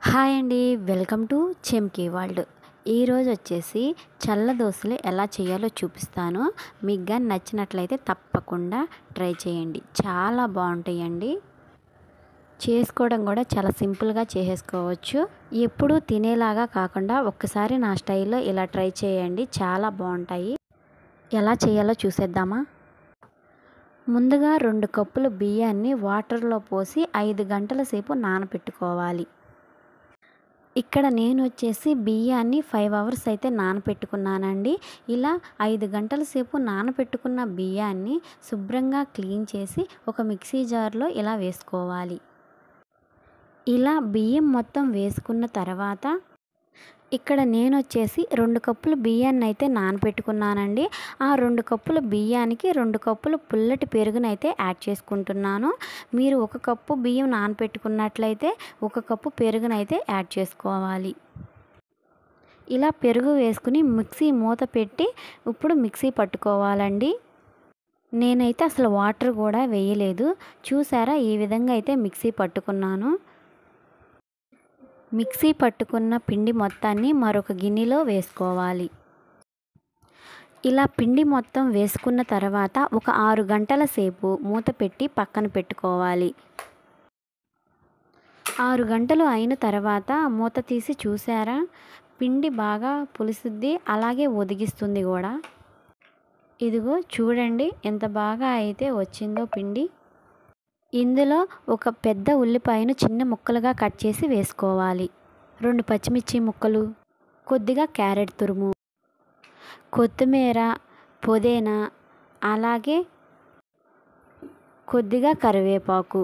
Hi అండి. Welcome to Chemki world. ఈరోజు వచ్చేసి చల్ల దోశలు ఎలా చేయాలో చూపిస్తాను. మీకు కానీ నచ్చినట్లయితే తప్పకుండా ట్రై చేయండి. చాలా బాగుంటాయండి. చేసుకోవడం కూడా చాలా సింపుల్గా చేసేసుకోవచ్చు. ఎప్పుడూ తినేలాగా కాకుండా ఒక్కసారి నా స్టైల్లో ఇలా ట్రై చేయండి. చాలా బాగుంటాయి. ఎలా చేయాలో చూసేద్దామా? ముందుగా 2 కప్పుల బియ్యాన్ని వాటర్లో పోసి 5 గంటల సేపు నానబెట్టుకోవాలి. ఇక్కడ నేను వచ్చేసి బియ్యాన్ని 5 అవర్స్ అయితే నానబెట్టుకున్నానండి. ఇలా 5 గంటల సేపు నానబెట్టుకున్న బియ్యాన్ని శుభ్రంగా క్లీన్ చేసి ఒక మిక్సీ జార్లో ఇలా వేసుకోవాలి. ఇలా బియ్యం మొత్తం వేసుకున్న తర్వాత ఇక్కడ నేను వచ్చేసి 2 కప్పుల బియ్యాన్ని అయితే నానబెట్టుకున్నానండి. ఆ 2 కప్పుల బియ్యానికి 2 కప్పులు పుల్లటి పెరుగునైతే యాడ్ చేసుకుంటున్నాను. మీరు 1 కప్పు బియ్యం నానబెట్టుకున్నట్లయితే 1 కప్పు పెరుగునైతే యాడ్ చేసుకోవాలి. ఇలా పెరుగు వేసుకుని మిక్సీ మూత పెట్టి ఇప్పుడు మిక్సీ పట్టుకోవాలండి. నేనైతే అసలు వాటర్ కూడా వేయలేదు. చూసారా, ఈ విధంగా అయితే మిక్సీ పట్టుకున్నాను. మిక్సీ పట్టుకున్న పిండి మొత్తాన్ని మరొక గిన్నెలో వేసుకోవాలి. ఇలా పిండి మొత్తం వేసుకున్న తర్వాత ఒక 6 గంటల సేపు మూత పెట్టి పక్కన పెట్టుకోవాలి. 6 గంటలు అయిన తర్వాత మూత తీసి చూసారా, పిండి బాగా పులుసుద్ది, అలాగే ఒదిగిస్తుంది కూడా. ఇదిగో చూడండి ఎంత బాగా అయితే వచ్చిందో పిండి. ఇందులో ఒక పెద్ద ఉల్లిపాయను చిన్న ముక్కలుగా కట్ చేసి వేసుకోవాలి. 2 పచ్చిమిర్చి ముక్కలు, కొద్దిగా క్యారెట్ తురుము, కొత్తిమీర, పుదీనా, అలాగే కొద్దిగా కరివేపాకు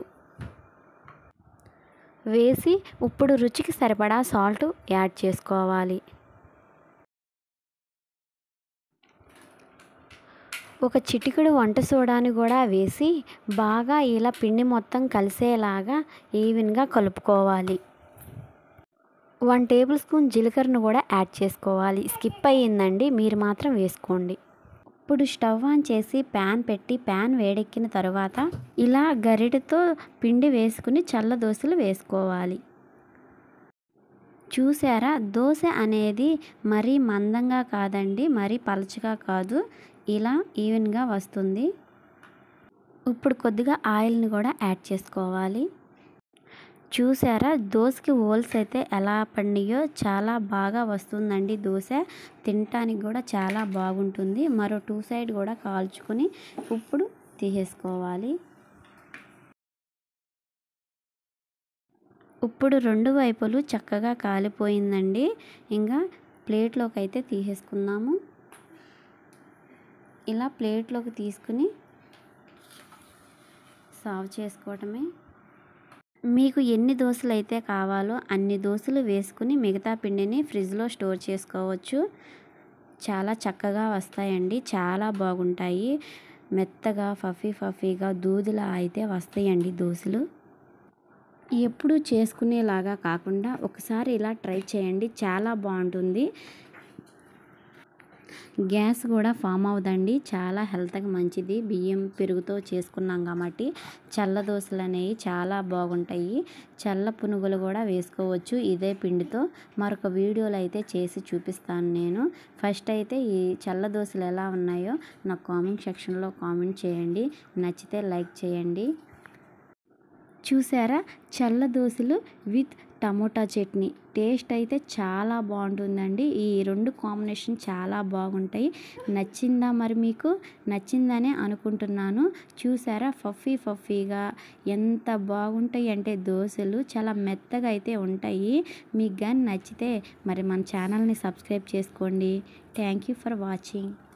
వేసి ఇప్పుడు రుచికి సరిపడా సాల్ట్ యాడ్ చేసుకోవాలి. ఒక చిటికెడు వంట సోడాని కూడా వేసి బాగా ఇలా పిండి మొత్తం కలిసేలాగా ఈవెన్గా కలుపుకోవాలి. 1 టేబుల్ స్పూన్ జీలకర్రను కూడా యాడ్ చేసుకోవాలి. స్కిప్ అయ్యిందండి, మీరు మాత్రం వేసుకోండి. ఇప్పుడు స్టవ్ ఆన్ చేసి ప్యాన్ పెట్టి ప్యాన్ వేడెక్కిన తర్వాత ఇలా గరిటెతో పిండి వేసుకుని చల్ల దోశలు వేసుకోవాలి. చూసారా, దోశ అనేది మరీ మందంగా కాదండి, మరీ పలచగా కాదు, ఇలా ఈవెన్గా వస్తుంది. ఇప్పుడు కొద్దిగా ఆయిల్ని కూడా యాడ్ చేసుకోవాలి. చూసారా, దోశకి హోల్స్ అయితే ఎలా పడినాయో, చాలా బాగా వస్తుందండి దోశ. తినటానికి కూడా చాలా బాగుంటుంది. మరో 2 సైడ్ కూడా కాల్చుకొని ఇప్పుడు తీసేసుకోవాలి. ఇప్పుడు 2 వైపులు చక్కగా కాలిపోయిందండి. ఇంకా ప్లేట్లోకి అయితే తీసేసుకుందాము. ఇలా ప్లేట్లోకి తీసుకుని సర్వ్ చేసుకోవటమే. మీకు ఎన్ని దోశలు అయితే కావాలో అన్ని దోశలు వేసుకుని మిగతా పిండిని ఫ్రిడ్జ్లో స్టోర్ చేసుకోవచ్చు. చాలా చక్కగా వస్తాయండి, చాలా బాగుంటాయి. మెత్తగా ఫఫీగా దూదిలా అయితే వస్తాయండి దోశలు. ఎప్పుడు చేసుకునేలాగా కాకుండా ఒకసారి ఇలా ట్రై చేయండి, చాలా బాగుంటుంది. గ్యాస్ కూడా ఫామ్ అవ్వదండి, చాలా హెల్త్కి మంచిది. బియ్యం పెరుగుతో చేసుకున్నాం కాబట్టి చల్ల దోశలు అనేవి చాలా బాగుంటాయి. చల్ల పునుగులు కూడా వేసుకోవచ్చు ఇదే పిండితో. మరొక వీడియోలో అయితే చేసి చూపిస్తాను నేను. ఫస్ట్ అయితే ఈ చల్ల దోశలు ఎలా ఉన్నాయో నాకు కామెంట్ సెక్షన్లో కామెంట్ చేయండి. నచ్చితే లైక్ చేయండి. చూసారా, చల్ల దోశలు విత్ టమోటా చట్నీ టేస్ట్ అయితే చాలా బాగుంటుందండి. ఈ 2 కాంబినేషన్ చాలా బాగుంటాయి. నచ్చిందా? మరి మీకు నచ్చిందనే అనుకుంటున్నాను. చూసారా, ఫఫీగా ఎంత బాగుంటాయి అంటే దోశలు చాలా మెత్తగా అయితే ఉంటాయి. మీకు కానీ నచ్చితే మరి మన ఛానల్ని సబ్స్క్రైబ్ చేసుకోండి. Thank you for watching.